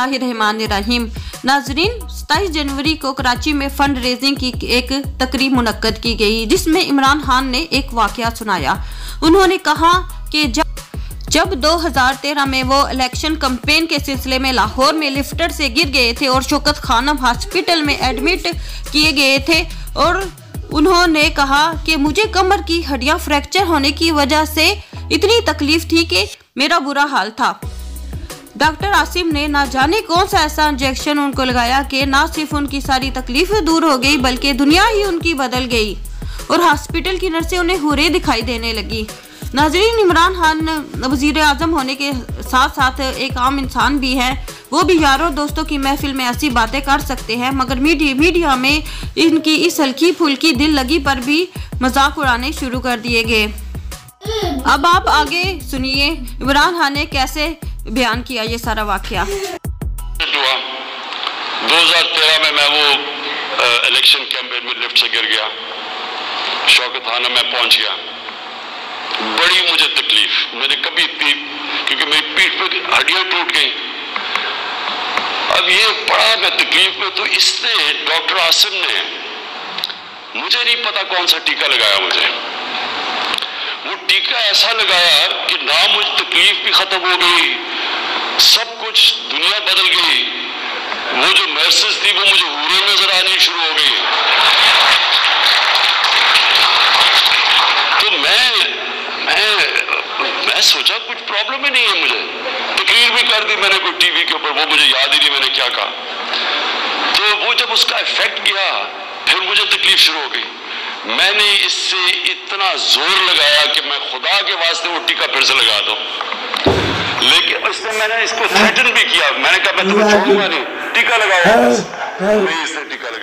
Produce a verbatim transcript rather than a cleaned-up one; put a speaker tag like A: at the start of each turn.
A: बिस्मिल्लाहिर्रहमानिर्रहीम। नाजरीन, सत्ताईस जनवरी को कराची में फंड रेजिंग की एक तकरीब मुनक्कद की गई, जिसमें इमरान खान ने एक वाकया सुनाया। उन्होंने कहा कि जब जब दो हज़ार तेरह में वो इलेक्शन कैंपेन के सिलसिले में लाहौर में लिफ्टर से गिर गए थे और शौकत खानम हॉस्पिटल में एडमिट किए गए थे, और उन्होंने कहा कि मुझे कमर की हड्डियां फ्रैक्चर होने की वजह से इतनी तकलीफ थी कि मेरा बुरा हाल था। डॉक्टर आसिम ने ना जाने कौन सा ऐसा इंजेक्शन उनको लगाया कि ना सिर्फ उनकी सारी तकलीफें दूर हो गई बल्कि दुनिया ही उनकी बदल गई और हॉस्पिटल की नर्सें उन्हें हुर्रे दिखाई देने लगी। नाजरीन, इमरान खान वजीर आजम होने के साथ साथ एक आम इंसान भी है। वो भी यारों दोस्तों की महफिल में ऐसी बातें कर सकते हैं, मगर मीडिया मीडिया में इनकी इस हल्की फुल्की दिल लगी पर भी मजाक उड़ाने शुरू कर दिए गए। अब आप आगे सुनिए इमरान खान ने कैसे बयान किया ये सारा वाकया।
B: दो हज़ार तेरह में मैं वो इलेक्शन कैंपेन में लिफ्ट से गिर गया, शौकत थाना में पहुंच गया। बड़ी मुझे तकलीफ, मैंने कभी इतनी, क्योंकि मेरी पीठ पे हड्डियां टूट गई। अब ये पड़ा मैं तकलीफ में, तो इसने डॉक्टर आसिम ने, मुझे नहीं पता कौन सा टीका लगाया, मुझे वो टीका ऐसा लगाया कि ना मुझ तकलीफ भी खत्म हो गई, सब कुछ दुनिया बदल गई। वो जो नर्सेस थी वो मुझे हुर्रे नजर आनी शुरू हो गई। तो मैं मैं मैं सोचा कुछ प्रॉब्लम ही नहीं है, मुझे तकरीर भी कर दी मैंने कोई टीवी के ऊपर, वो मुझे याद ही नहीं मैंने क्या कहा। तो वो जब उसका इफेक्ट गया फिर मुझे तकलीफ शुरू हो गई। मैंने इससे इतना जोर लगाया कि मैं खुदा के वास्ते वो टीका फिर से लगा दो, लेकिन इसने मैंने इसको थ्रेटन भी किया। मैंने कहा मैं तुम्हें छोड़ूंगा नहीं, टीका लगाओ। नहीं, इसने टीका लगाया।